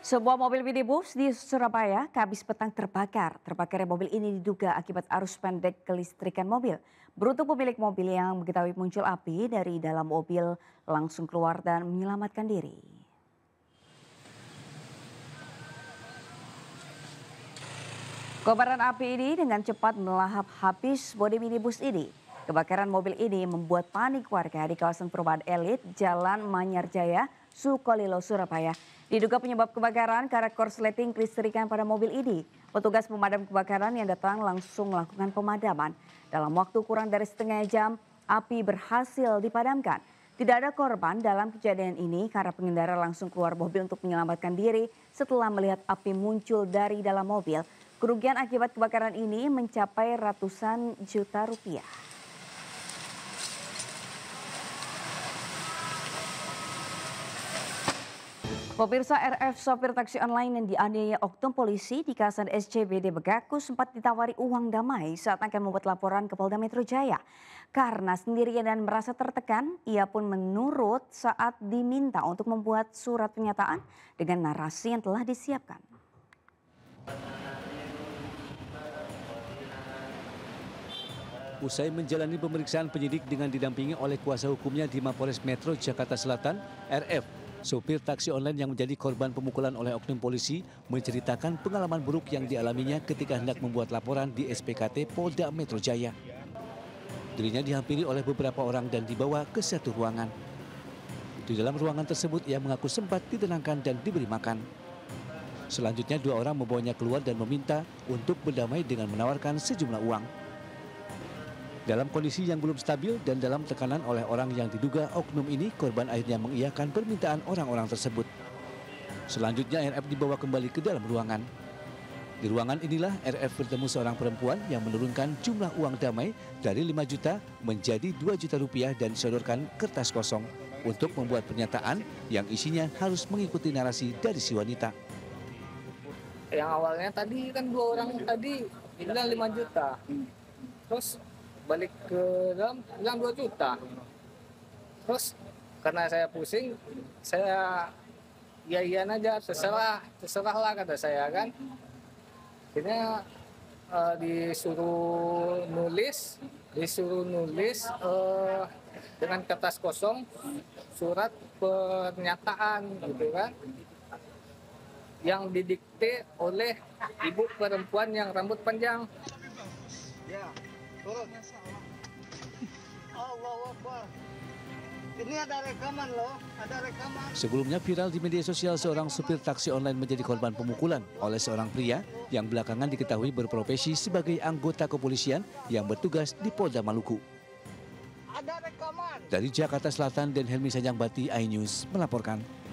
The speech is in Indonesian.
Sebuah mobil minibus di Surabaya Kamis petang terbakar. Terbakarnya mobil ini diduga akibat arus pendek kelistrikan mobil. Beruntung pemilik mobil yang mengetahui muncul api dari dalam mobil langsung keluar dan menyelamatkan diri. Kobaran api ini dengan cepat melahap habis bodi minibus ini. Kebakaran mobil ini membuat panik warga di kawasan perumahan elit Jalan Manyarjaya, Sukolilo, Surabaya. Diduga penyebab kebakaran karena korsleting kelistrikan pada mobil ini. Petugas pemadam kebakaran yang datang langsung melakukan pemadaman. Dalam waktu kurang dari setengah jam, api berhasil dipadamkan. Tidak ada korban dalam kejadian ini karena pengendara langsung keluar mobil untuk menyelamatkan diri setelah melihat api muncul dari dalam mobil. Kerugian akibat kebakaran ini mencapai ratusan juta rupiah. Pemirsa, RF sopir taksi online yang dianiaya oknum polisi di kawasan SCBD Begaku sempat ditawari uang damai saat akan membuat laporan ke Polda Metro Jaya. Karena sendirian dan merasa tertekan, ia pun menurut saat diminta untuk membuat surat pernyataan dengan narasi yang telah disiapkan. Usai menjalani pemeriksaan penyidik dengan didampingi oleh kuasa hukumnya di Mapolres Metro Jakarta Selatan, RF, sopir taksi online yang menjadi korban pemukulan oleh oknum polisi, menceritakan pengalaman buruk yang dialaminya ketika hendak membuat laporan di SPKT Polda Metro Jaya. Dirinya dihampiri oleh beberapa orang dan dibawa ke satu ruangan. Di dalam ruangan tersebut ia mengaku sempat ditenangkan dan diberi makan. Selanjutnya dua orang membawanya keluar dan meminta untuk berdamai dengan menawarkan sejumlah uang. Dalam kondisi yang belum stabil dan dalam tekanan oleh orang yang diduga oknum ini, korban akhirnya mengiyakan permintaan orang-orang tersebut. Selanjutnya RF dibawa kembali ke dalam ruangan. Di ruangan inilah RF bertemu seorang perempuan yang menurunkan jumlah uang damai dari 5 juta menjadi 2 juta rupiah dan disodorkan kertas kosong untuk membuat pernyataan yang isinya harus mengikuti narasi dari si wanita. Yang awalnya tadi kan dua orang tadi bilang 5 juta. Terus balik ke dalam bilang 2 juta. Terus karena saya pusing, saya iya aja, terserah lah kata saya kan. Akhirnya disuruh nulis dengan kertas kosong surat pernyataan gitu kan, yang didikte oleh ibu perempuan yang rambut panjang. Ya, turun. Allahu Akbar. Ini ada rekaman loh, ada rekaman. Sebelumnya viral di media sosial seorang supir taksi online menjadi korban pemukulan oleh seorang pria yang belakangan diketahui berprofesi sebagai anggota kepolisian yang bertugas di Polda Maluku. Ada rekaman. Dari Jakarta Selatan, Den Helmi Sanjangbati, iNews melaporkan.